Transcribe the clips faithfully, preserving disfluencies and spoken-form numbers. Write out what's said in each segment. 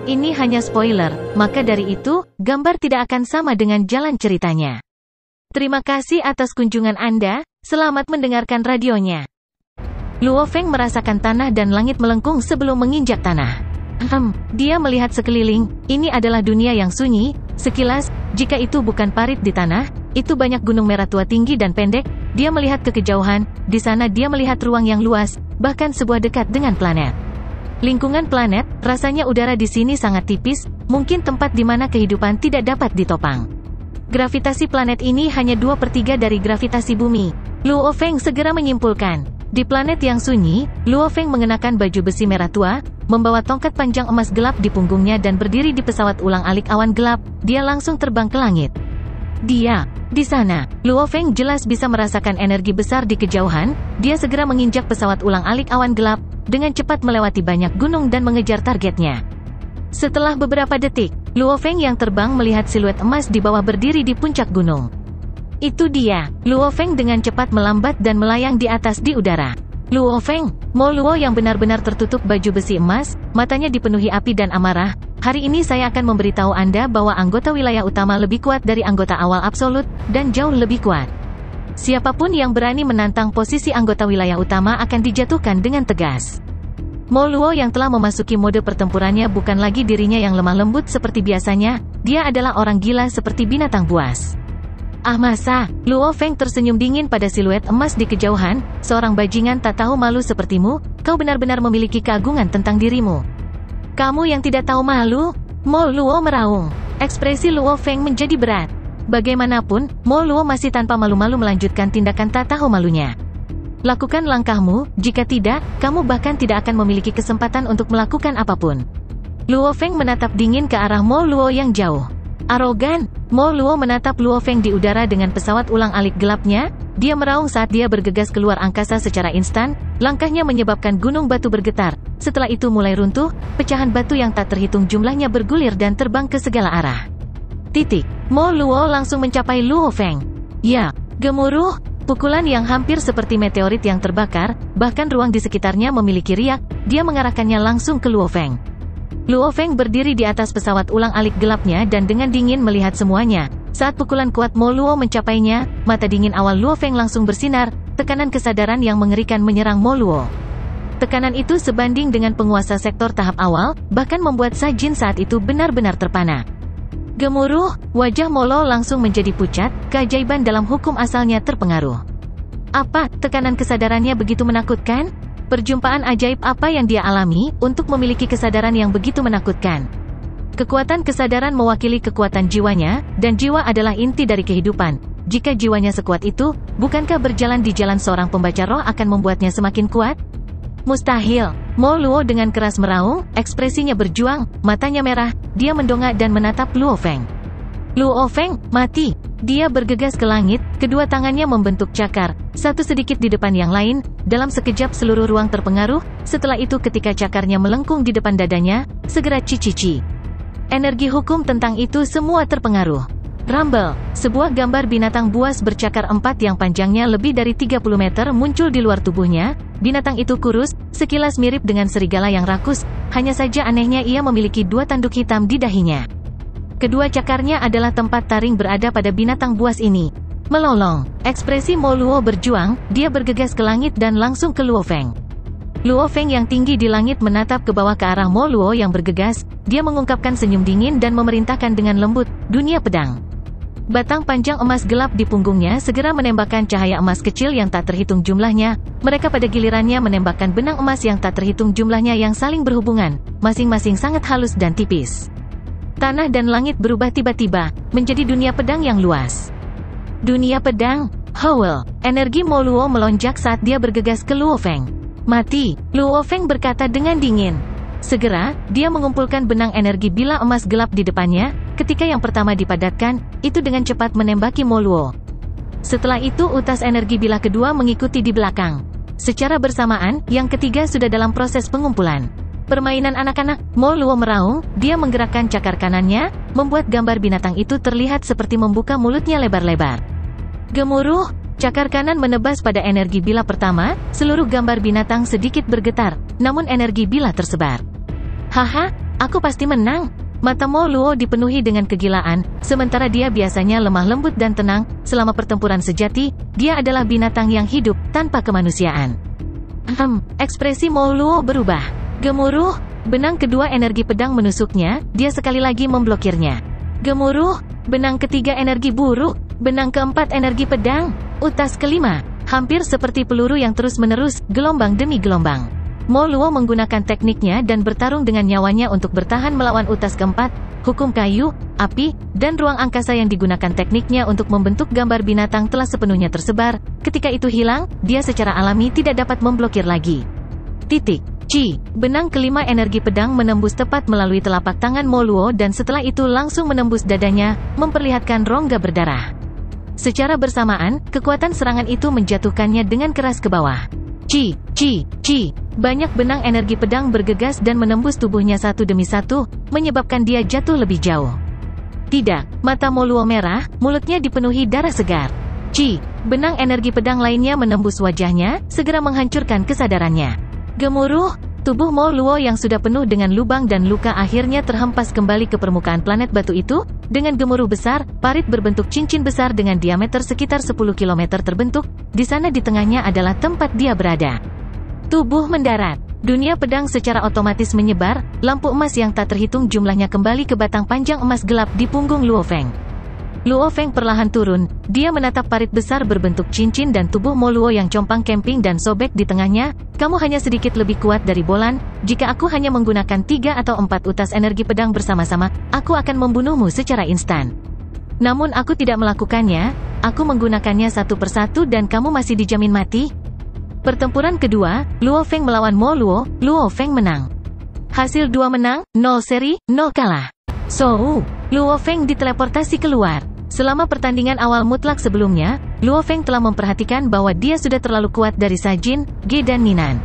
Ini hanya spoiler, maka dari itu, gambar tidak akan sama dengan jalan ceritanya. Terima kasih atas kunjungan Anda, selamat mendengarkan radionya. Luo Feng merasakan tanah dan langit melengkung sebelum menginjak tanah. Hmm, dia melihat sekeliling, ini adalah dunia yang sunyi, sekilas, jika itu bukan parit di tanah, itu banyak gunung merah tua tinggi dan pendek, dia melihat ke kejauhan, di sana dia melihat ruang yang luas, bahkan sebuah dekat dengan planet. Lingkungan planet, rasanya udara di sini sangat tipis, mungkin tempat di mana kehidupan tidak dapat ditopang. Gravitasi planet ini hanya dua per tiga dari gravitasi bumi. Luo Feng segera menyimpulkan. Di planet yang sunyi, Luo Feng mengenakan baju besi merah tua, membawa tongkat panjang emas gelap di punggungnya dan berdiri di pesawat ulang-alik awan gelap, dia langsung terbang ke langit. Dia, di sana, Luo Feng jelas bisa merasakan energi besar di kejauhan, dia segera menginjak pesawat ulang-alik awan gelap, dengan cepat melewati banyak gunung dan mengejar targetnya. Setelah beberapa detik, Luo Feng yang terbang melihat siluet emas di bawah berdiri di puncak gunung. Itu dia, Luo Feng dengan cepat melambat dan melayang di atas di udara. Luo Feng, Mo Luo yang benar-benar tertutup baju besi emas, matanya dipenuhi api dan amarah. Hari ini saya akan memberitahu Anda bahwa anggota wilayah utama lebih kuat dari anggota awal absolut, dan jauh lebih kuat. Siapapun yang berani menantang posisi anggota wilayah utama akan dijatuhkan dengan tegas. Mo Luo yang telah memasuki mode pertempurannya bukan lagi dirinya yang lemah lembut seperti biasanya, dia adalah orang gila seperti binatang buas. Ah masa, Luo Feng tersenyum dingin pada siluet emas di kejauhan, seorang bajingan tak tahu malu sepertimu, kau benar-benar memiliki keagungan tentang dirimu. Kamu yang tidak tahu malu? Mo Luo meraung. Ekspresi Luo Feng menjadi berat. Bagaimanapun, Mo Luo masih tanpa malu-malu melanjutkan tindakan tak tahu malunya. Lakukan langkahmu, jika tidak, kamu bahkan tidak akan memiliki kesempatan untuk melakukan apapun. Luo Feng menatap dingin ke arah Mo Luo yang jauh. Arogan, Mo Luo menatap Luo Feng di udara dengan pesawat ulang-alik gelapnya, dia meraung saat dia bergegas keluar angkasa secara instan, langkahnya menyebabkan gunung batu bergetar, setelah itu mulai runtuh, pecahan batu yang tak terhitung jumlahnya bergulir dan terbang ke segala arah. Titik. Mo Luo langsung mencapai Luo Feng. Ya, gemuruh, pukulan yang hampir seperti meteorit yang terbakar, bahkan ruang di sekitarnya memiliki riak, dia mengarahkannya langsung ke Luo Feng. Luo Feng berdiri di atas pesawat ulang-alik gelapnya dan dengan dingin melihat semuanya. Saat pukulan kuat Mo Luo mencapainya, mata dingin awal Luo Feng langsung bersinar, tekanan kesadaran yang mengerikan menyerang Mo Luo. Tekanan itu sebanding dengan penguasa sektor tahap awal, bahkan membuat Sa Jin saat itu benar-benar terpana. Gemuruh, wajah Mo Luo langsung menjadi pucat, keajaiban dalam hukum asalnya terpengaruh. Apa, tekanan kesadarannya begitu menakutkan? Perjumpaan ajaib apa yang dia alami, untuk memiliki kesadaran yang begitu menakutkan? Kekuatan kesadaran mewakili kekuatan jiwanya, dan jiwa adalah inti dari kehidupan. Jika jiwanya sekuat itu, bukankah berjalan di jalan seorang pembaca roh akan membuatnya semakin kuat? Mustahil. Mo Luo dengan keras meraung, ekspresinya berjuang, matanya merah, dia mendongak dan menatap Luo Feng. Luo Feng, mati. Dia bergegas ke langit, kedua tangannya membentuk cakar, satu sedikit di depan yang lain, dalam sekejap seluruh ruang terpengaruh, setelah itu ketika cakarnya melengkung di depan dadanya, segera cici-cici. Energi hukum tentang itu semua terpengaruh. Rumble, sebuah gambar binatang buas bercakar empat yang panjangnya lebih dari tiga puluh meter muncul di luar tubuhnya. Binatang itu kurus, sekilas mirip dengan serigala yang rakus, hanya saja anehnya ia memiliki dua tanduk hitam di dahinya. Kedua cakarnya adalah tempat taring berada pada binatang buas ini. Melolong, ekspresi Mo Luo berjuang, dia bergegas ke langit dan langsung ke Luo Feng. Luo Feng yang tinggi di langit menatap ke bawah ke arah Mo Luo yang bergegas, dia mengungkapkan senyum dingin dan memerintahkan dengan lembut, dunia pedang. Batang panjang emas gelap di punggungnya segera menembakkan cahaya emas kecil yang tak terhitung jumlahnya, mereka pada gilirannya menembakkan benang emas yang tak terhitung jumlahnya yang saling berhubungan, masing-masing sangat halus dan tipis. Tanah dan langit berubah tiba-tiba, menjadi dunia pedang yang luas. Dunia pedang, Howl, energi Mo Luo melonjak saat dia bergegas ke Luo Feng. Mati, Luo Feng berkata dengan dingin. Segera, dia mengumpulkan benang energi bila emas gelap di depannya, ketika yang pertama dipadatkan, itu dengan cepat menembaki Mo Luo. Setelah itu utas energi bila kedua mengikuti di belakang. Secara bersamaan, yang ketiga sudah dalam proses pengumpulan. Permainan anak-anak, Mo Luo meraung, dia menggerakkan cakar kanannya, membuat gambar binatang itu terlihat seperti membuka mulutnya lebar-lebar. Gemuruh, cakar kanan menebas pada energi bila pertama, seluruh gambar binatang sedikit bergetar, namun energi bila tersebar. Haha, Aku pasti menang. Mata Mo Luo dipenuhi dengan kegilaan, sementara dia biasanya lemah lembut dan tenang. Selama pertempuran sejati, dia adalah binatang yang hidup, tanpa kemanusiaan. Hmm, ekspresi Mo Luo berubah. Gemuruh, benang kedua energi pedang menusuknya, dia sekali lagi memblokirnya. Gemuruh, benang ketiga energi buruk, benang keempat energi pedang, utas kelima, hampir seperti peluru yang terus-menerus, gelombang demi gelombang. Mo Luo menggunakan tekniknya dan bertarung dengan nyawanya untuk bertahan melawan utas keempat, hukum kayu, api, dan ruang angkasa yang digunakan tekniknya untuk membentuk gambar binatang telah sepenuhnya tersebar. Ketika itu hilang, dia secara alami tidak dapat memblokir lagi. Titik. Ci. Benang kelima energi pedang menembus tepat melalui telapak tangan Mo Luo dan setelah itu langsung menembus dadanya, memperlihatkan rongga berdarah. Secara bersamaan, kekuatan serangan itu menjatuhkannya dengan keras ke bawah. Ci, ci, ci. Banyak benang energi pedang bergegas dan menembus tubuhnya satu demi satu, menyebabkan dia jatuh lebih jauh. Tidak, mata Mo Luo merah, mulutnya dipenuhi darah segar. Ci, benang energi pedang lainnya menembus wajahnya, segera menghancurkan kesadarannya. Gemuruh, tubuh Mo Luo yang sudah penuh dengan lubang dan luka akhirnya terhempas kembali ke permukaan planet batu itu. Dengan gemuruh besar, parit berbentuk cincin besar dengan diameter sekitar sepuluh kilometer terbentuk. Di sana di tengahnya adalah tempat dia berada. Tubuh mendarat. Dunia pedang secara otomatis menyebar, lampu emas yang tak terhitung jumlahnya kembali ke batang panjang emas gelap di punggung Luo Feng. Luo Feng perlahan turun, dia menatap parit besar berbentuk cincin dan tubuh Mo Luo yang compang camping dan sobek di tengahnya. Kamu hanya sedikit lebih kuat dari Bolan, jika aku hanya menggunakan tiga atau empat utas energi pedang bersama-sama, aku akan membunuhmu secara instan. Namun aku tidak melakukannya, aku menggunakannya satu persatu dan kamu masih dijamin mati. Pertempuran kedua, Luo Feng melawan Mo Luo, Luo Feng menang. Hasil dua menang, nol seri, nol kalah. So, Luo Feng diteleportasi keluar. Selama pertandingan awal mutlak sebelumnya, Luo Feng telah memperhatikan bahwa dia sudah terlalu kuat dari Sajin, Ge dan Ninan.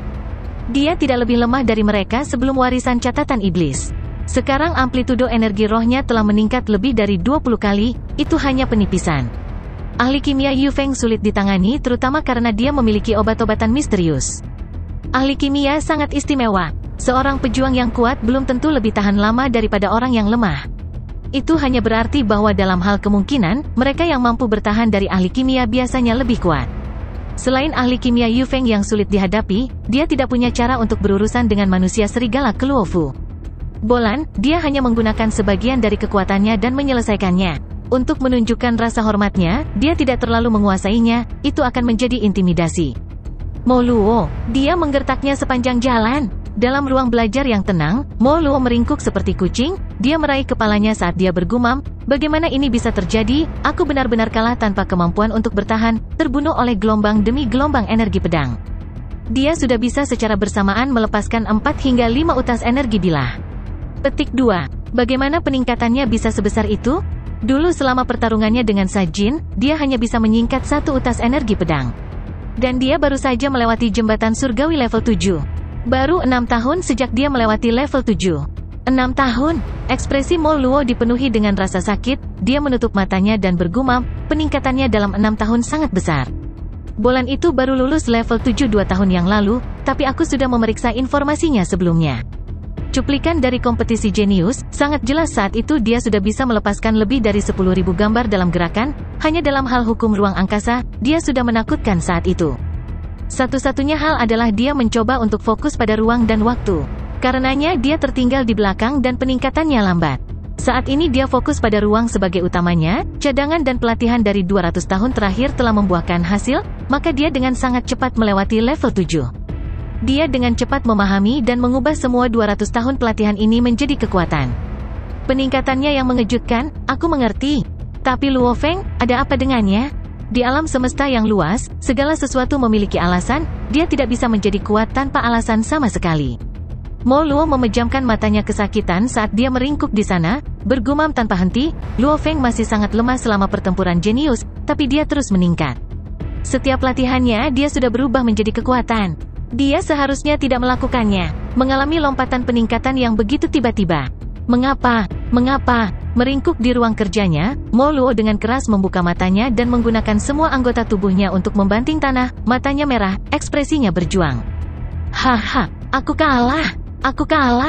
Dia tidak lebih lemah dari mereka sebelum warisan catatan iblis. Sekarang amplitudo energi rohnya telah meningkat lebih dari dua puluh kali, itu hanya penipisan. Ahli kimia Yu Feng sulit ditangani terutama karena dia memiliki obat-obatan misterius. Ahli kimia sangat istimewa. Seorang pejuang yang kuat belum tentu lebih tahan lama daripada orang yang lemah. Itu hanya berarti bahwa dalam hal kemungkinan, mereka yang mampu bertahan dari ahli kimia biasanya lebih kuat. Selain ahli kimia Yu Feng yang sulit dihadapi, dia tidak punya cara untuk berurusan dengan manusia serigala ke Luo Fu. Bolan, dia hanya menggunakan sebagian dari kekuatannya dan menyelesaikannya. Untuk menunjukkan rasa hormatnya, dia tidak terlalu menguasainya, itu akan menjadi intimidasi. Mo Luo, dia menggertaknya sepanjang jalan. Dalam ruang belajar yang tenang, Mo Luo meringkuk seperti kucing, dia meraih kepalanya saat dia bergumam, bagaimana ini bisa terjadi, aku benar-benar kalah tanpa kemampuan untuk bertahan, terbunuh oleh gelombang demi gelombang energi pedang. Dia sudah bisa secara bersamaan melepaskan empat hingga lima utas energi bilah. Petik dua. Bagaimana peningkatannya bisa sebesar itu? Dulu selama pertarungannya dengan Sajin, dia hanya bisa menyingkat satu utas energi pedang. Dan dia baru saja melewati jembatan surgawi level tujuh. Baru enam tahun sejak dia melewati level tujuh. enam tahun, ekspresi Mo Luo dipenuhi dengan rasa sakit, dia menutup matanya dan bergumam, peningkatannya dalam enam tahun sangat besar. Bolan itu baru lulus level tujuh dua tahun yang lalu, tapi aku sudah memeriksa informasinya sebelumnya. Cuplikan dari kompetisi jenius, sangat jelas saat itu dia sudah bisa melepaskan lebih dari sepuluh ribu gambar dalam gerakan, hanya dalam hal hukum ruang angkasa, dia sudah menakutkan saat itu. Satu-satunya hal adalah dia mencoba untuk fokus pada ruang dan waktu. Karenanya dia tertinggal di belakang dan peningkatannya lambat. Saat ini dia fokus pada ruang sebagai utamanya, cadangan dan pelatihan dari dua ratus tahun terakhir telah membuahkan hasil, maka dia dengan sangat cepat melewati level tujuh. Dia dengan cepat memahami dan mengubah semua dua ratus tahun pelatihan ini menjadi kekuatan. Peningkatannya yang mengejutkan, aku mengerti. Tapi Luo Feng, ada apa dengannya? Di alam semesta yang luas, segala sesuatu memiliki alasan, dia tidak bisa menjadi kuat tanpa alasan sama sekali. Mo Luo memejamkan matanya kesakitan saat dia meringkuk di sana, bergumam tanpa henti, Luo Feng masih sangat lemah selama pertempuran jenius, tapi dia terus meningkat. Setiap latihannya dia sudah berubah menjadi kekuatan. Dia seharusnya tidak melakukannya, mengalami lompatan peningkatan yang begitu tiba-tiba. Mengapa? Mengapa? Meringkuk di ruang kerjanya, Mo Luo dengan keras membuka matanya dan menggunakan semua anggota tubuhnya untuk membanting tanah, matanya merah, ekspresinya berjuang. Haha, aku kalah! Aku kalah!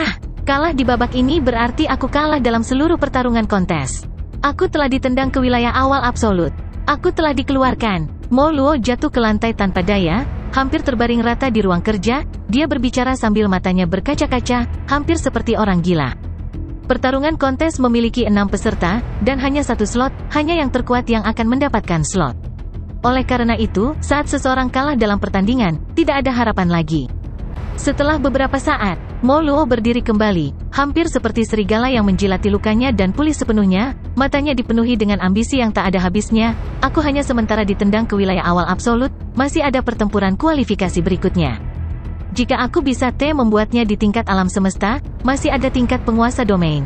Kalah di babak ini berarti aku kalah dalam seluruh pertarungan kontes. Aku telah ditendang ke wilayah awal absolut. Aku telah dikeluarkan. Mo Luo jatuh ke lantai tanpa daya, hampir terbaring rata di ruang kerja. Dia berbicara sambil matanya berkaca-kaca, hampir seperti orang gila. Pertarungan kontes memiliki enam peserta, dan hanya satu slot, hanya yang terkuat yang akan mendapatkan slot. Oleh karena itu, saat seseorang kalah dalam pertandingan, tidak ada harapan lagi. Setelah beberapa saat, Mo Luo berdiri kembali, hampir seperti serigala yang menjilati lukanya dan pulih sepenuhnya, matanya dipenuhi dengan ambisi yang tak ada habisnya. Aku hanya sementara ditendang ke wilayah awal absolut, masih ada pertempuran kualifikasi berikutnya. Jika aku bisa T membuatnya di tingkat alam semesta, masih ada tingkat penguasa domain.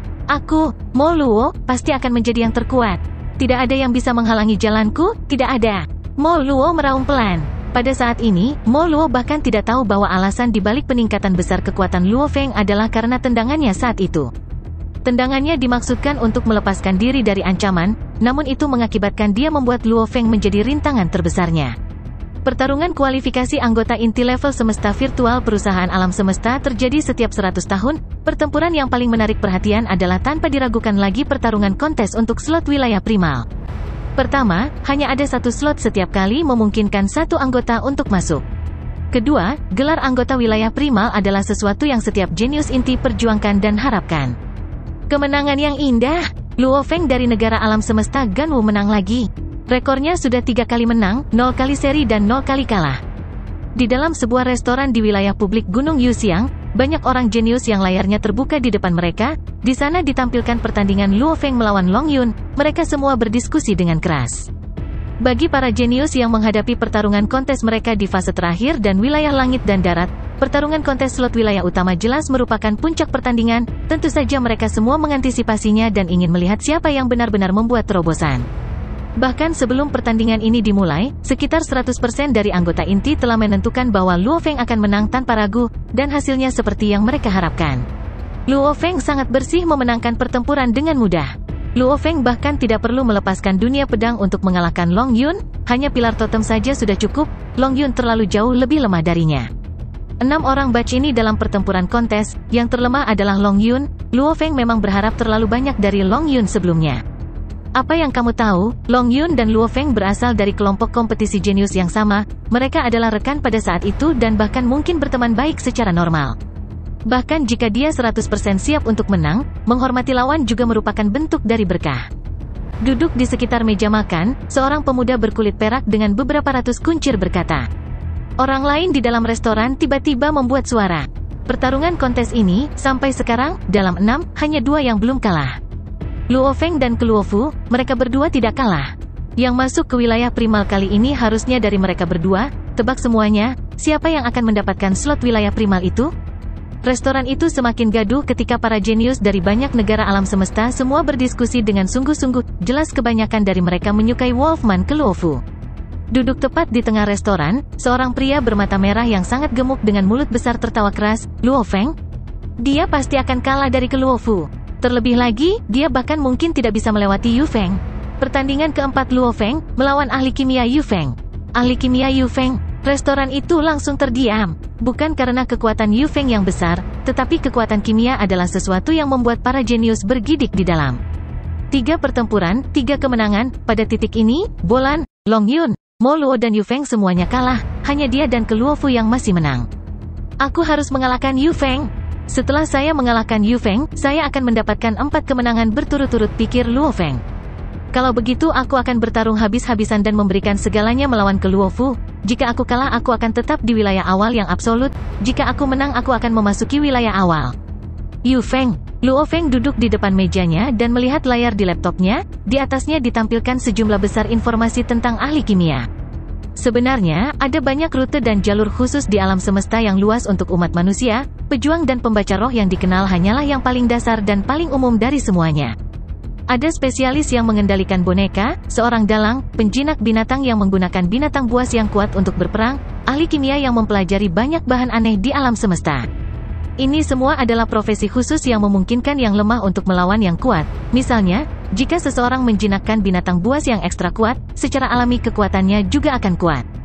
Aku, Mo Luo, pasti akan menjadi yang terkuat. Tidak ada yang bisa menghalangi jalanku, tidak ada. Mo Luo meraung pelan. Pada saat ini, Mo Luo bahkan tidak tahu bahwa alasan dibalik peningkatan besar kekuatan Luo Feng adalah karena tendangannya saat itu. Tendangannya dimaksudkan untuk melepaskan diri dari ancaman, namun itu mengakibatkan dia membuat Luo Feng menjadi rintangan terbesarnya. Pertarungan kualifikasi anggota inti level semesta virtual perusahaan alam semesta terjadi setiap seratus tahun. Pertempuran yang paling menarik perhatian adalah tanpa diragukan lagi pertarungan kontes untuk slot wilayah primal. Pertama, hanya ada satu slot setiap kali memungkinkan satu anggota untuk masuk. Kedua, gelar anggota wilayah primal adalah sesuatu yang setiap jenius inti perjuangkan dan harapkan. Kemenangan yang indah, Luo Feng dari negara alam semesta Ganwu menang lagi. Rekornya sudah tiga kali menang, nol kali seri dan nol kali kalah. Di dalam sebuah restoran di wilayah publik Gunung Yuxiang, banyak orang jenius yang layarnya terbuka di depan mereka. Di sana ditampilkan pertandingan Luo Feng melawan Long Yun. Mereka semua berdiskusi dengan keras. Bagi para jenius yang menghadapi pertarungan kontes mereka di fase terakhir dan wilayah langit dan darat, pertarungan kontes slot wilayah utama jelas merupakan puncak pertandingan. Tentu saja mereka semua mengantisipasinya dan ingin melihat siapa yang benar-benar membuat terobosan. Bahkan sebelum pertandingan ini dimulai, sekitar seratus persen dari anggota inti telah menentukan bahwa Luo Feng akan menang tanpa ragu, dan hasilnya seperti yang mereka harapkan. Luo Feng sangat bersih memenangkan pertempuran dengan mudah. Luo Feng bahkan tidak perlu melepaskan dunia pedang untuk mengalahkan Long Yun, hanya pilar totem saja sudah cukup. Long Yun terlalu jauh lebih lemah darinya. Enam orang batch ini dalam pertempuran kontes, yang terlemah adalah Long Yun. Luo Feng memang berharap terlalu banyak dari Long Yun sebelumnya. Apa yang kamu tahu, Long Yun dan Luo Feng berasal dari kelompok kompetisi jenius yang sama. Mereka adalah rekan pada saat itu dan bahkan mungkin berteman baik secara normal. Bahkan jika dia seratus persen siap untuk menang, menghormati lawan juga merupakan bentuk dari berkah. Duduk di sekitar meja makan, seorang pemuda berkulit perak dengan beberapa ratus kuncir berkata. Orang lain di dalam restoran tiba-tiba membuat suara. Pertarungan kontes ini, sampai sekarang, dalam enam, hanya dua yang belum kalah. Luo Feng dan Luofu, mereka berdua tidak kalah. Yang masuk ke wilayah primal kali ini harusnya dari mereka berdua. Tebak semuanya, siapa yang akan mendapatkan slot wilayah primal itu? Restoran itu semakin gaduh ketika para jenius dari banyak negara alam semesta semua berdiskusi dengan sungguh-sungguh. Jelas kebanyakan dari mereka menyukai Wolfman Luofu. Duduk tepat di tengah restoran, seorang pria bermata merah yang sangat gemuk dengan mulut besar tertawa keras. Luo Feng? Dia pasti akan kalah dari Luofu. Terlebih lagi, dia bahkan mungkin tidak bisa melewati Yu Feng. Pertandingan keempat Luo Feng, melawan ahli kimia Yu Feng. Ahli kimia Yu Feng, restoran itu langsung terdiam. Bukan karena kekuatan Yu Feng yang besar, tetapi kekuatan kimia adalah sesuatu yang membuat para jenius bergidik di dalam. Tiga pertempuran, tiga kemenangan, pada titik ini, Bolan, Long Yun, Mo Luo dan Yu Feng semuanya kalah, hanya dia dan Luofu yang masih menang. Aku harus mengalahkan Yu Feng. Setelah saya mengalahkan Yu Feng, saya akan mendapatkan empat kemenangan berturut-turut, pikir Luo Feng. Kalau begitu aku akan bertarung habis-habisan dan memberikan segalanya melawan Luofu. Jika aku kalah aku akan tetap di wilayah awal yang absolut. Jika aku menang aku akan memasuki wilayah awal. Yu Feng. Luo Feng duduk di depan mejanya dan melihat layar di laptopnya. Di atasnya ditampilkan sejumlah besar informasi tentang ahli kimia. Sebenarnya, ada banyak rute dan jalur khusus di alam semesta yang luas untuk umat manusia. Pejuang dan pembaca roh yang dikenal hanyalah yang paling dasar dan paling umum dari semuanya. Ada spesialis yang mengendalikan boneka, seorang dalang, penjinak binatang yang menggunakan binatang buas yang kuat untuk berperang, ahli kimia yang mempelajari banyak bahan aneh di alam semesta. Ini semua adalah profesi khusus yang memungkinkan yang lemah untuk melawan yang kuat. Misalnya, jika seseorang menjinakkan binatang buas yang ekstra kuat, secara alami kekuatannya juga akan kuat.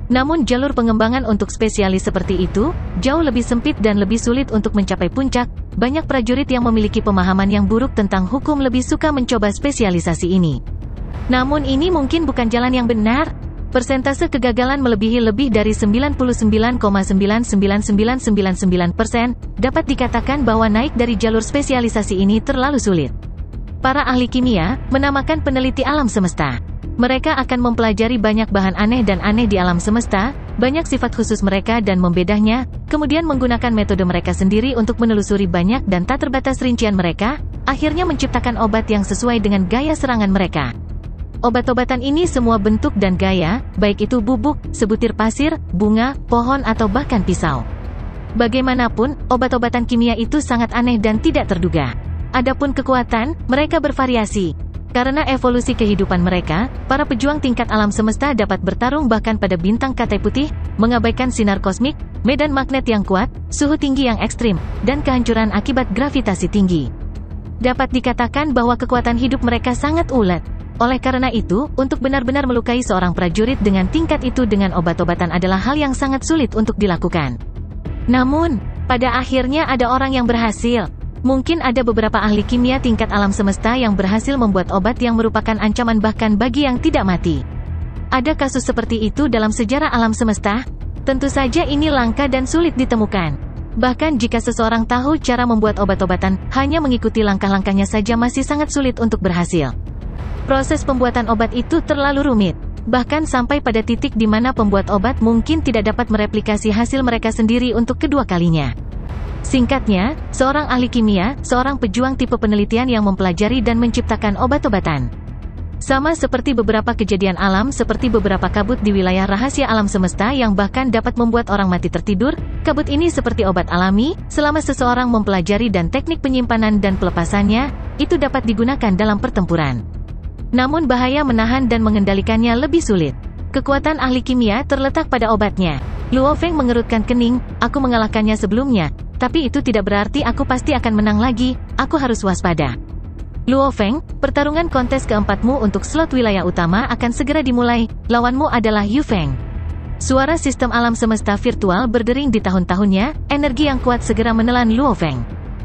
Namun jalur pengembangan untuk spesialis seperti itu, jauh lebih sempit dan lebih sulit untuk mencapai puncak. Banyak prajurit yang memiliki pemahaman yang buruk tentang hukum lebih suka mencoba spesialisasi ini. Namun ini mungkin bukan jalan yang benar. Persentase kegagalan melebihi lebih dari sembilan puluh sembilan koma sembilan sembilan sembilan sembilan sembilan persen, dapat dikatakan bahwa naik dari jalur spesialisasi ini terlalu sulit. Para ahli kimia menamakan peneliti alam semesta. Mereka akan mempelajari banyak bahan aneh dan aneh di alam semesta, banyak sifat khusus mereka dan membedahnya, kemudian menggunakan metode mereka sendiri untuk menelusuri banyak dan tak terbatas rincian mereka, akhirnya menciptakan obat yang sesuai dengan gaya serangan mereka. Obat-obatan ini semua bentuk dan gaya, baik itu bubuk, sebutir pasir, bunga, pohon atau bahkan pisau. Bagaimanapun, obat-obatan kimia itu sangat aneh dan tidak terduga. Adapun kekuatan, mereka bervariasi. Karena evolusi kehidupan mereka, para pejuang tingkat alam semesta dapat bertarung bahkan pada bintang katai putih, mengabaikan sinar kosmik, medan magnet yang kuat, suhu tinggi yang ekstrim, dan kehancuran akibat gravitasi tinggi. Dapat dikatakan bahwa kekuatan hidup mereka sangat ulet. Oleh karena itu, untuk benar-benar melukai seorang prajurit dengan tingkat itu dengan obat-obatan adalah hal yang sangat sulit untuk dilakukan. Namun, pada akhirnya ada orang yang berhasil. Mungkin ada beberapa ahli kimia tingkat alam semesta yang berhasil membuat obat yang merupakan ancaman bahkan bagi yang tidak mati. Ada kasus seperti itu dalam sejarah alam semesta? Tentu saja ini langka dan sulit ditemukan. Bahkan jika seseorang tahu cara membuat obat-obatan, hanya mengikuti langkah-langkahnya saja masih sangat sulit untuk berhasil. Proses pembuatan obat itu terlalu rumit, bahkan sampai pada titik di mana pembuat obat mungkin tidak dapat mereplikasi hasil mereka sendiri untuk kedua kalinya. Singkatnya, seorang ahli kimia, seorang pejuang tipe penelitian yang mempelajari dan menciptakan obat-obatan. Sama seperti beberapa kejadian alam seperti beberapa kabut di wilayah rahasia alam semesta yang bahkan dapat membuat orang mati tertidur, kabut ini seperti obat alami, selama seseorang mempelajari dan teknik penyimpanan dan pelepasannya, itu dapat digunakan dalam pertempuran. Namun bahaya menahan dan mengendalikannya lebih sulit. Kekuatan ahli kimia terletak pada obatnya. Luo Feng mengerutkan kening, aku mengalahkannya sebelumnya, tapi itu tidak berarti aku pasti akan menang lagi, aku harus waspada. Luo Feng, pertarungan kontes keempatmu untuk slot wilayah utama akan segera dimulai, lawanmu adalah Yu Feng. Suara sistem alam semesta virtual berdering di tahun-tahunnya, energi yang kuat segera menelan Luo Feng.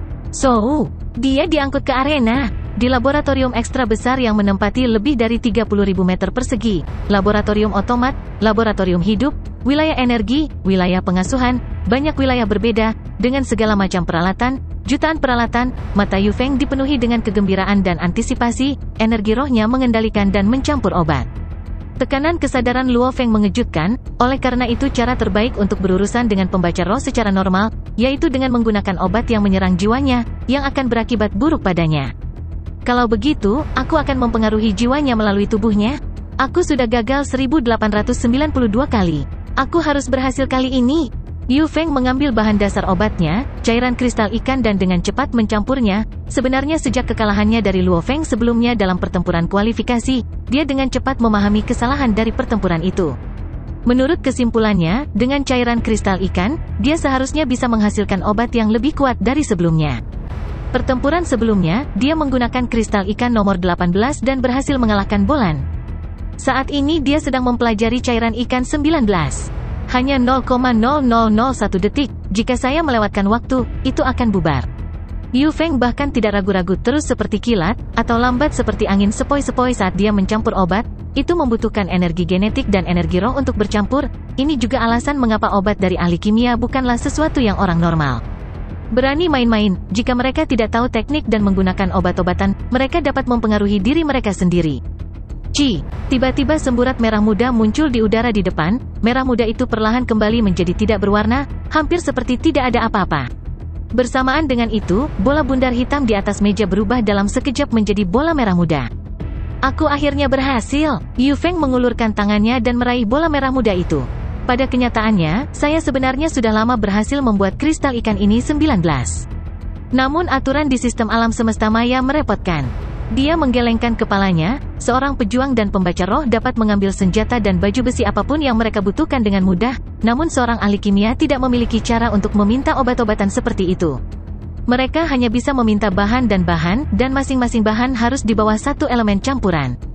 So, dia diangkut ke arena. Di laboratorium ekstra besar yang menempati lebih dari tiga puluh ribu meter persegi, laboratorium otomat, laboratorium hidup, wilayah energi, wilayah pengasuhan, banyak wilayah berbeda, dengan segala macam peralatan, jutaan peralatan, mata Yu Feng dipenuhi dengan kegembiraan dan antisipasi, energi rohnya mengendalikan dan mencampur obat. Tekanan kesadaran Luo Feng mengejutkan, oleh karena itu cara terbaik untuk berurusan dengan pembaca roh secara normal, yaitu dengan menggunakan obat yang menyerang jiwanya, yang akan berakibat buruk padanya. Kalau begitu, aku akan mempengaruhi jiwanya melalui tubuhnya. Aku sudah gagal seribu delapan ratus sembilan puluh dua kali. Aku harus berhasil kali ini. Yu Feng mengambil bahan dasar obatnya, cairan kristal ikan dan dengan cepat mencampurnya. Sebenarnya sejak kekalahannya dari Luo Feng sebelumnya dalam pertempuran kualifikasi, dia dengan cepat memahami kesalahan dari pertempuran itu. Menurut kesimpulannya, dengan cairan kristal ikan, dia seharusnya bisa menghasilkan obat yang lebih kuat dari sebelumnya. Pertempuran sebelumnya, dia menggunakan kristal ikan nomor delapan belas dan berhasil mengalahkan Bolan. Saat ini dia sedang mempelajari cairan ikan sembilan belas. Hanya nol koma nol nol nol satu detik, jika saya melewatkan waktu, itu akan bubar. Yu Feng bahkan tidak ragu-ragu terus seperti kilat, atau lambat seperti angin sepoi-sepoi saat dia mencampur obat, itu membutuhkan energi genetik dan energi roh untuk bercampur, ini juga alasan mengapa obat dari ahli kimia bukanlah sesuatu yang orang normal. Berani main-main, jika mereka tidak tahu teknik dan menggunakan obat-obatan, mereka dapat mempengaruhi diri mereka sendiri. Ci, tiba-tiba semburat merah muda muncul di udara di depan, merah muda itu perlahan kembali menjadi tidak berwarna, hampir seperti tidak ada apa-apa. Bersamaan dengan itu, bola bundar hitam di atas meja berubah dalam sekejap menjadi bola merah muda. Aku akhirnya berhasil, Yu Feng mengulurkan tangannya dan meraih bola merah muda itu. Pada kenyataannya, saya sebenarnya sudah lama berhasil membuat kristal ikan ini sembilan belas. Namun aturan di sistem alam semesta maya merepotkan. Dia menggelengkan kepalanya, seorang pejuang dan pembaca roh dapat mengambil senjata dan baju besi apapun yang mereka butuhkan dengan mudah, namun seorang ahli kimia tidak memiliki cara untuk meminta obat-obatan seperti itu. Mereka hanya bisa meminta bahan dan bahan, dan masing-masing bahan harus di bawah satu elemen campuran.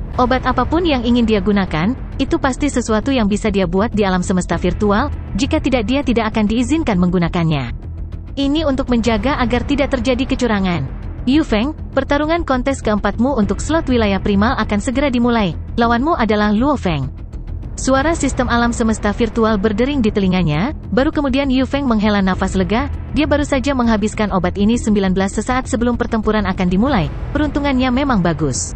Obat apapun yang ingin dia gunakan, itu pasti sesuatu yang bisa dia buat di alam semesta virtual, jika tidak dia tidak akan diizinkan menggunakannya. Ini untuk menjaga agar tidak terjadi kecurangan. Yu Feng, pertarungan kontes keempatmu untuk slot wilayah primal akan segera dimulai. Lawanmu adalah Luo Feng. Suara sistem alam semesta virtual berdering di telinganya, baru kemudian Yu Feng menghela nafas lega, dia baru saja menghabiskan obat ini sembilan belas sesaat sebelum pertempuran akan dimulai, peruntungannya memang bagus.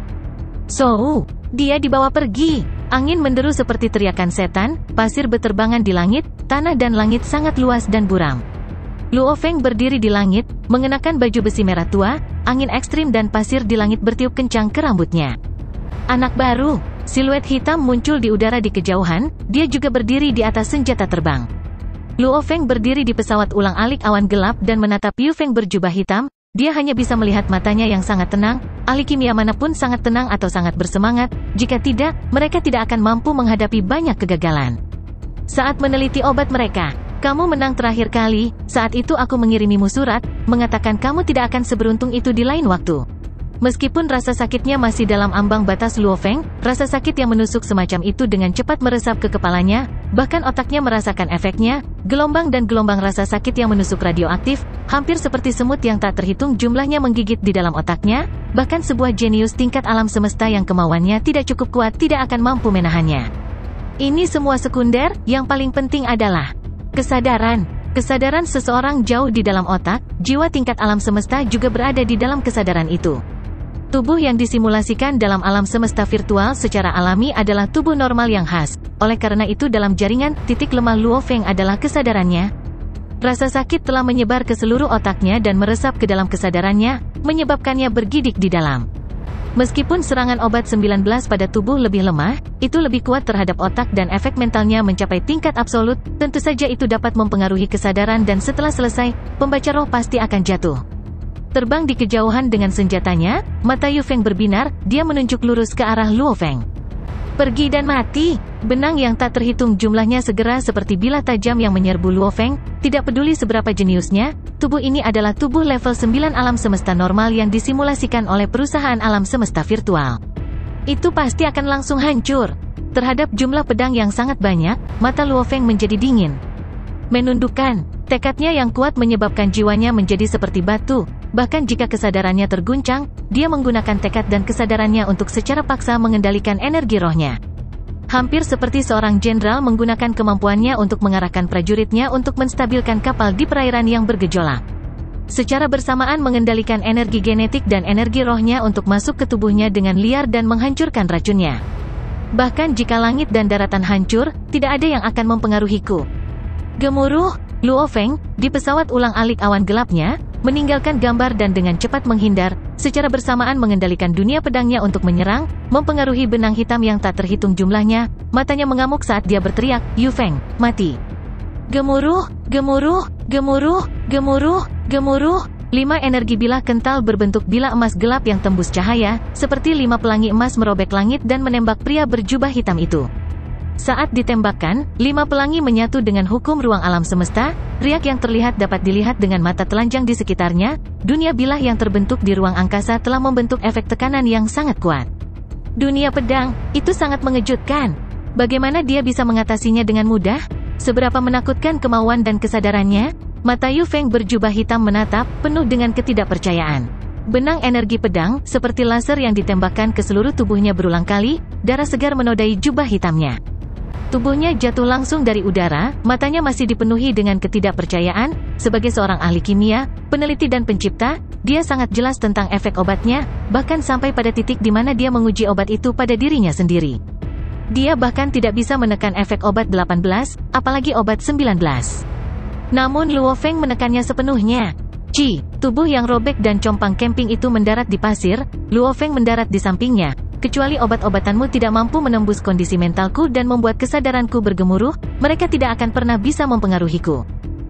So, dia dibawa pergi. Angin menderu seperti teriakan setan, pasir beterbangan di langit, tanah dan langit sangat luas dan buram. Luo Feng berdiri di langit, mengenakan baju besi merah tua, angin ekstrim dan pasir di langit bertiup kencang ke rambutnya. Anak baru, siluet hitam muncul di udara di kejauhan, dia juga berdiri di atas senjata terbang. Luo Feng berdiri di pesawat ulang-alik awan gelap dan menatap Yu Feng berjubah hitam, dia hanya bisa melihat matanya yang sangat tenang, ahli kimia manapun sangat tenang atau sangat bersemangat, jika tidak, mereka tidak akan mampu menghadapi banyak kegagalan. Saat meneliti obat mereka, kamu menang terakhir kali, saat itu aku mengirimimu surat, mengatakan kamu tidak akan seberuntung itu di lain waktu. Meskipun rasa sakitnya masih dalam ambang batas Luo Feng, rasa sakit yang menusuk semacam itu dengan cepat meresap ke kepalanya, bahkan otaknya merasakan efeknya, gelombang dan gelombang rasa sakit yang menusuk radioaktif, hampir seperti semut yang tak terhitung jumlahnya menggigit di dalam otaknya, bahkan sebuah jenius tingkat alam semesta yang kemauannya tidak cukup kuat tidak akan mampu menahannya. Ini semua sekunder, yang paling penting adalah kesadaran. Kesadaran seseorang jauh di dalam otak, jiwa tingkat alam semesta juga berada di dalam kesadaran itu. Tubuh yang disimulasikan dalam alam semesta virtual secara alami adalah tubuh normal yang khas. Oleh karena itu dalam jaringan, titik lemah Luo Feng adalah kesadarannya. Rasa sakit telah menyebar ke seluruh otaknya dan meresap ke dalam kesadarannya, menyebabkannya bergidik di dalam. Meskipun serangan obat sembilan belas pada tubuh lebih lemah, itu lebih kuat terhadap otak dan efek mentalnya mencapai tingkat absolut, tentu saja itu dapat mempengaruhi kesadaran dan setelah selesai, pembaca roh pasti akan jatuh. Terbang di kejauhan dengan senjatanya, mata Yu Feng berbinar, dia menunjuk lurus ke arah Luo Feng. Pergi dan mati. Benang yang tak terhitung jumlahnya segera seperti bilah tajam yang menyerbu Luo Feng, tidak peduli seberapa jeniusnya, tubuh ini adalah tubuh level sembilan alam semesta normal yang disimulasikan oleh perusahaan alam semesta virtual. Itu pasti akan langsung hancur. Terhadap jumlah pedang yang sangat banyak, mata Luo Feng menjadi dingin. Menundukkan, tekadnya yang kuat menyebabkan jiwanya menjadi seperti batu. Bahkan jika kesadarannya terguncang, dia menggunakan tekad dan kesadarannya untuk secara paksa mengendalikan energi rohnya. Hampir seperti seorang jenderal menggunakan kemampuannya untuk mengarahkan prajuritnya untuk menstabilkan kapal di perairan yang bergejolak. Secara bersamaan mengendalikan energi genetik dan energi rohnya untuk masuk ke tubuhnya dengan liar dan menghancurkan racunnya. Bahkan jika langit dan daratan hancur, tidak ada yang akan mempengaruhiku. Gemuruh, Luo Feng, di pesawat ulang-alik awan gelapnya, meninggalkan gambar dan dengan cepat menghindar, secara bersamaan mengendalikan dunia pedangnya untuk menyerang, mempengaruhi benang hitam yang tak terhitung jumlahnya, matanya mengamuk saat dia berteriak, Yu Feng, mati. Gemuruh, gemuruh, gemuruh, gemuruh, gemuruh, lima energi bilah kental berbentuk bilah emas gelap yang tembus cahaya, seperti lima pelangi emas merobek langit dan menembak pria berjubah hitam itu. Saat ditembakkan, lima pelangi menyatu dengan hukum ruang alam semesta, riak yang terlihat dapat dilihat dengan mata telanjang di sekitarnya, dunia bilah yang terbentuk di ruang angkasa telah membentuk efek tekanan yang sangat kuat. Dunia pedang, itu sangat mengejutkan. Bagaimana dia bisa mengatasinya dengan mudah? Seberapa menakutkan kemauan dan kesadarannya? Mata Yu Feng berjubah hitam menatap, penuh dengan ketidakpercayaan. Benang energi pedang, seperti laser yang ditembakkan ke seluruh tubuhnya berulang kali, darah segar menodai jubah hitamnya. Tubuhnya jatuh langsung dari udara, matanya masih dipenuhi dengan ketidakpercayaan. Sebagai seorang ahli kimia, peneliti dan pencipta, dia sangat jelas tentang efek obatnya, bahkan sampai pada titik di mana dia menguji obat itu pada dirinya sendiri. Dia bahkan tidak bisa menekan efek obat delapan belas, apalagi obat sembilan belas. Namun Luo Feng menekannya sepenuhnya. Ci, tubuh yang robek dan compang camping itu mendarat di pasir, Luo Feng mendarat di sampingnya. Kecuali obat-obatanmu tidak mampu menembus kondisi mentalku dan membuat kesadaranku bergemuruh, mereka tidak akan pernah bisa mempengaruhiku.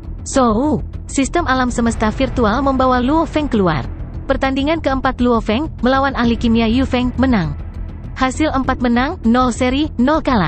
So, sistem alam semesta virtual membawa Luo Feng keluar. Pertandingan keempat Luo Feng, melawan ahli kimia Yu Feng, menang. Hasil empat menang, nol seri, nol kalah.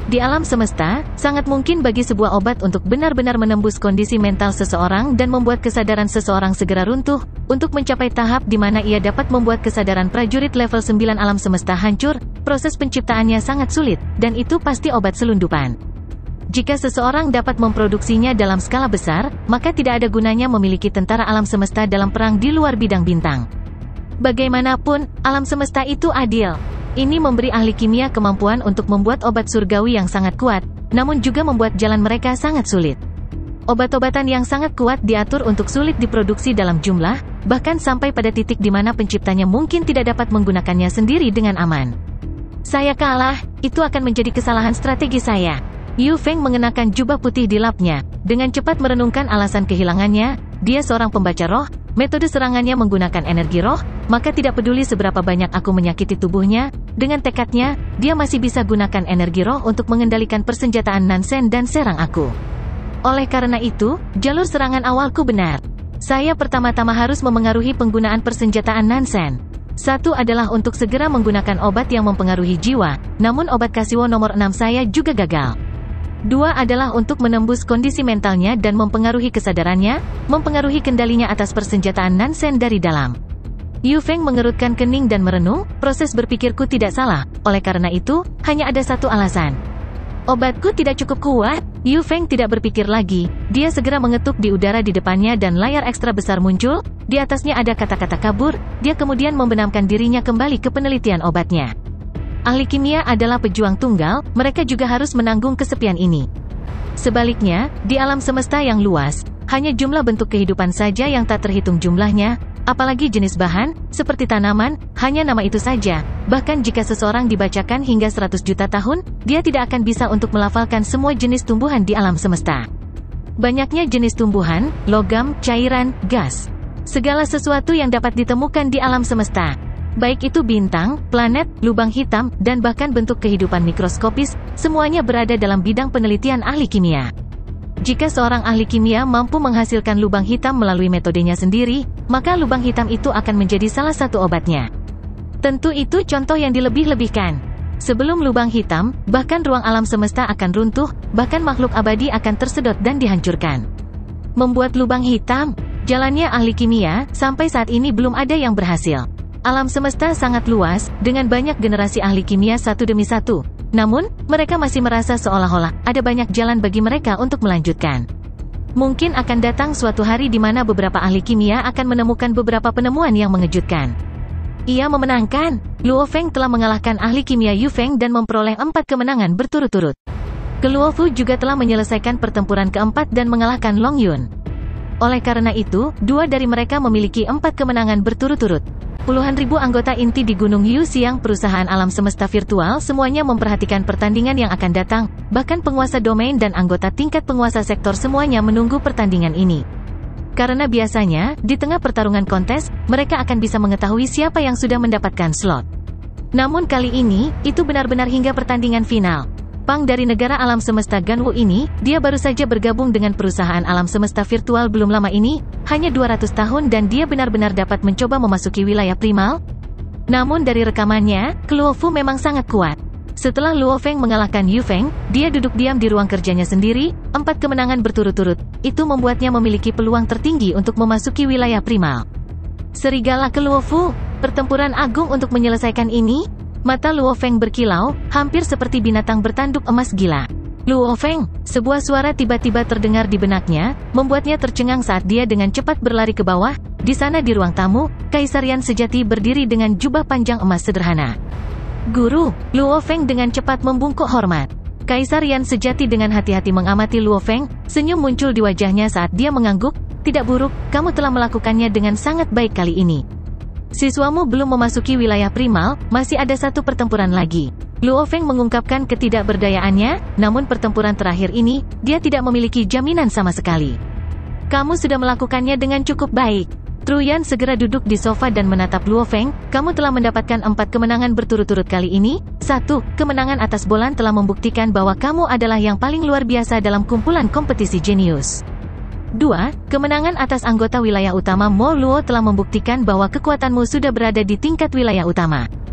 Di alam semesta, sangat mungkin bagi sebuah obat untuk benar-benar menembus kondisi mental seseorang dan membuat kesadaran seseorang segera runtuh, untuk mencapai tahap di mana ia dapat membuat kesadaran prajurit level sembilan alam semesta hancur. Proses penciptaannya sangat sulit, dan itu pasti obat selundupan. Jika seseorang dapat memproduksinya dalam skala besar, maka tidak ada gunanya memiliki tentara alam semesta dalam perang di luar bidang bintang. Bagaimanapun, alam semesta itu adil. Ini memberi ahli kimia kemampuan untuk membuat obat surgawi yang sangat kuat, namun juga membuat jalan mereka sangat sulit. Obat-obatan yang sangat kuat diatur untuk sulit diproduksi dalam jumlah, bahkan sampai pada titik di mana penciptanya mungkin tidak dapat menggunakannya sendiri dengan aman. Saya kalah, itu akan menjadi kesalahan strategi saya. Yu Feng mengenakan jubah putih di lapnya, dengan cepat merenungkan alasan kehilangannya. Dia seorang pembaca roh, metode serangannya menggunakan energi roh, maka tidak peduli seberapa banyak aku menyakiti tubuhnya, dengan tekadnya, dia masih bisa gunakan energi roh untuk mengendalikan persenjataan Nansen dan serang aku. Oleh karena itu, jalur serangan awalku benar. Saya pertama-tama harus memengaruhi penggunaan persenjataan Nansen. Satu adalah untuk segera menggunakan obat yang mempengaruhi jiwa, namun obat Kasiwo nomor enam saya juga gagal. Dua adalah untuk menembus kondisi mentalnya dan mempengaruhi kesadarannya, mempengaruhi kendalinya atas persenjataan Nansen dari dalam. Yu Feng mengerutkan kening dan merenung, proses berpikirku tidak salah, oleh karena itu, hanya ada satu alasan. Obatku tidak cukup kuat. Yu Feng tidak berpikir lagi, dia segera mengetuk di udara di depannya dan layar ekstra besar muncul, di atasnya ada kata-kata kabur, dia kemudian membenamkan dirinya kembali ke penelitian obatnya. Ahli kimia adalah pejuang tunggal, mereka juga harus menanggung kesepian ini. Sebaliknya, di alam semesta yang luas, hanya jumlah bentuk kehidupan saja yang tak terhitung jumlahnya, apalagi jenis bahan, seperti tanaman, hanya nama itu saja. Bahkan jika seseorang dibacakan hingga seratus juta tahun, dia tidak akan bisa untuk melafalkan semua jenis tumbuhan di alam semesta. Banyaknya jenis tumbuhan, logam, cairan, gas. Segala sesuatu yang dapat ditemukan di alam semesta. Baik itu bintang, planet, lubang hitam, dan bahkan bentuk kehidupan mikroskopis, semuanya berada dalam bidang penelitian ahli kimia. Jika seorang ahli kimia mampu menghasilkan lubang hitam melalui metodenya sendiri, maka lubang hitam itu akan menjadi salah satu obatnya. Tentu itu contoh yang dilebih-lebihkan. Sebelum lubang hitam, bahkan ruang alam semesta akan runtuh, bahkan makhluk abadi akan tersedot dan dihancurkan. Membuat lubang hitam, jalannya ahli kimia, sampai saat ini belum ada yang berhasil. Alam semesta sangat luas, dengan banyak generasi ahli kimia satu demi satu. Namun, mereka masih merasa seolah-olah ada banyak jalan bagi mereka untuk melanjutkan. Mungkin akan datang suatu hari di mana beberapa ahli kimia akan menemukan beberapa penemuan yang mengejutkan. Ia memenangkan. Luo Feng telah mengalahkan ahli kimia Yu Feng dan memperoleh empat kemenangan berturut-turut. Luo Fu juga telah menyelesaikan pertempuran keempat dan mengalahkan Long Yun. Oleh karena itu, dua dari mereka memiliki empat kemenangan berturut-turut. Puluhan ribu anggota inti di Gunung Yu Xiang perusahaan alam semesta virtual semuanya memperhatikan pertandingan yang akan datang, bahkan penguasa domain dan anggota tingkat penguasa sektor semuanya menunggu pertandingan ini. Karena biasanya, di tengah pertarungan kontes, mereka akan bisa mengetahui siapa yang sudah mendapatkan slot. Namun kali ini, itu benar-benar hingga pertandingan final. Pang dari negara alam semesta Ganwu ini, dia baru saja bergabung dengan perusahaan alam semesta virtual belum lama ini, hanya dua ratus tahun dan dia benar-benar dapat mencoba memasuki wilayah primal. Namun dari rekamannya, Luo Fu memang sangat kuat. Setelah Luo Feng mengalahkan Yu Feng, dia duduk diam di ruang kerjanya sendiri, empat kemenangan berturut-turut, itu membuatnya memiliki peluang tertinggi untuk memasuki wilayah primal. Serigala ke Luo Fu, pertempuran agung untuk menyelesaikan ini? Mata Luo Feng berkilau, hampir seperti binatang bertanduk emas gila. Luo Feng, sebuah suara tiba-tiba terdengar di benaknya, membuatnya tercengang saat dia dengan cepat berlari ke bawah. Di sana di ruang tamu, Kaisar Yan sejati berdiri dengan jubah panjang emas sederhana. Guru, Luo Feng dengan cepat membungkuk hormat. Kaisar Yan sejati dengan hati-hati mengamati Luo Feng, senyum muncul di wajahnya saat dia mengangguk. Tidak buruk, kamu telah melakukannya dengan sangat baik kali ini. Siswamu belum memasuki wilayah primal, masih ada satu pertempuran lagi. Luo Feng mengungkapkan ketidakberdayaannya, namun pertempuran terakhir ini, dia tidak memiliki jaminan sama sekali. Kamu sudah melakukannya dengan cukup baik. Truyan segera duduk di sofa dan menatap Luo Feng, kamu telah mendapatkan empat kemenangan berturut-turut kali ini. Satu, kemenangan atas Bolan telah membuktikan bahwa kamu adalah yang paling luar biasa dalam kumpulan kompetisi jenius. Dua, kemenangan atas anggota wilayah utama Mo Luo telah membuktikan bahwa kekuatanmu sudah berada di tingkat wilayah utama.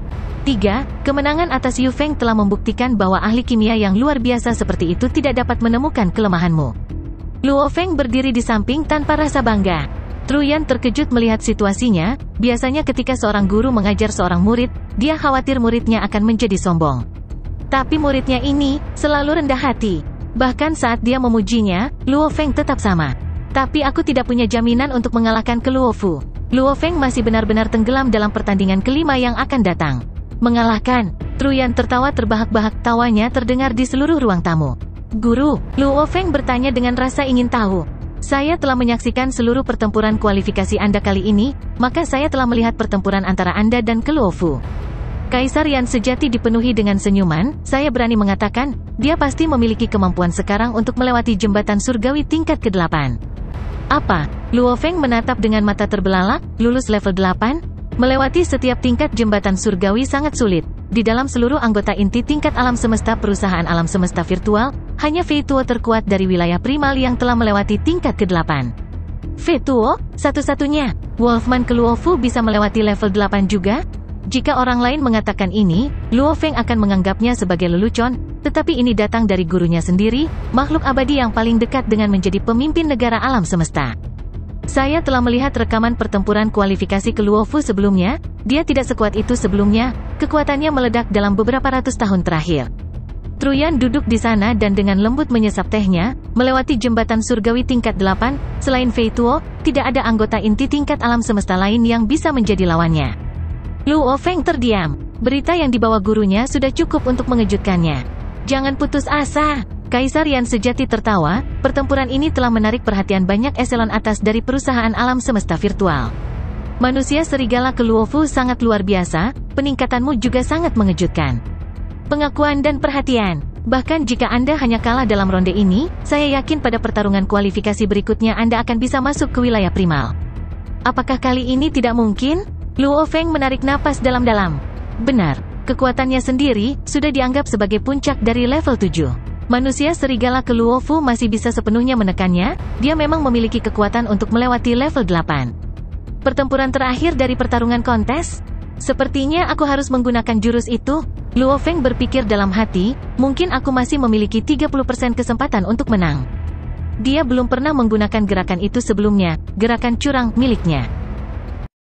tiga. Kemenangan atas Yu Feng telah membuktikan bahwa ahli kimia yang luar biasa seperti itu tidak dapat menemukan kelemahanmu. Luo Feng berdiri di samping tanpa rasa bangga. Truyan terkejut melihat situasinya. Biasanya ketika seorang guru mengajar seorang murid, dia khawatir muridnya akan menjadi sombong. Tapi muridnya ini selalu rendah hati. Bahkan saat dia memujinya, Luo Feng tetap sama. Tapi aku tidak punya jaminan untuk mengalahkan ke Luo Fu. Luo Feng masih benar-benar tenggelam dalam pertandingan kelima yang akan datang. Mengalahkan, Truyan tertawa terbahak-bahak, tawanya terdengar di seluruh ruang tamu. Guru, Luo Feng bertanya dengan rasa ingin tahu. Saya telah menyaksikan seluruh pertempuran kualifikasi Anda kali ini, maka saya telah melihat pertempuran antara Anda dan ke Luo Fu. Kaisar Yan sejati dipenuhi dengan senyuman. Saya berani mengatakan, dia pasti memiliki kemampuan sekarang untuk melewati jembatan surgawi tingkat kedelapan. Apa? Luo Feng menatap dengan mata terbelalak. Lulus level delapan? Melewati setiap tingkat jembatan surgawi sangat sulit. Di dalam seluruh anggota inti tingkat alam semesta perusahaan alam semesta virtual, hanya Fei Tuo terkuat dari wilayah primal yang telah melewati tingkat kedelapan. Fei Tuo? Satu-satunya? Wolfman ke Luo Fu bisa melewati level delapan juga? Jika orang lain mengatakan ini, Luo Feng akan menganggapnya sebagai lelucon, tetapi ini datang dari gurunya sendiri, makhluk abadi yang paling dekat dengan menjadi pemimpin negara alam semesta. Saya telah melihat rekaman pertempuran kualifikasi ke Luo Fu sebelumnya, dia tidak sekuat itu sebelumnya, kekuatannya meledak dalam beberapa ratus tahun terakhir. Truyan duduk di sana dan dengan lembut menyesap tehnya, melewati jembatan surgawi tingkat delapan, selain Fei Tuo, tidak ada anggota inti tingkat alam semesta lain yang bisa menjadi lawannya. Luo Feng terdiam. Berita yang dibawa gurunya sudah cukup untuk mengejutkannya. Jangan putus asa. Kaisar Yan sejati tertawa. Pertempuran ini telah menarik perhatian banyak eselon atas dari perusahaan alam semesta virtual. Manusia serigala ke Luo Fu sangat luar biasa. Peningkatanmu juga sangat mengejutkan. Pengakuan dan perhatian. Bahkan jika Anda hanya kalah dalam ronde ini, saya yakin pada pertarungan kualifikasi berikutnya Anda akan bisa masuk ke wilayah primal. Apakah kali ini tidak mungkin? Luo Feng menarik napas dalam-dalam. Benar, kekuatannya sendiri sudah dianggap sebagai puncak dari level tujuh. Manusia serigala ke Luo Fu masih bisa sepenuhnya menekannya, dia memang memiliki kekuatan untuk melewati level delapan. Pertempuran terakhir dari pertarungan kontes? Sepertinya aku harus menggunakan jurus itu. Luo Feng berpikir dalam hati, mungkin aku masih memiliki tiga puluh persen kesempatan untuk menang. Dia belum pernah menggunakan gerakan itu sebelumnya, gerakan curang miliknya.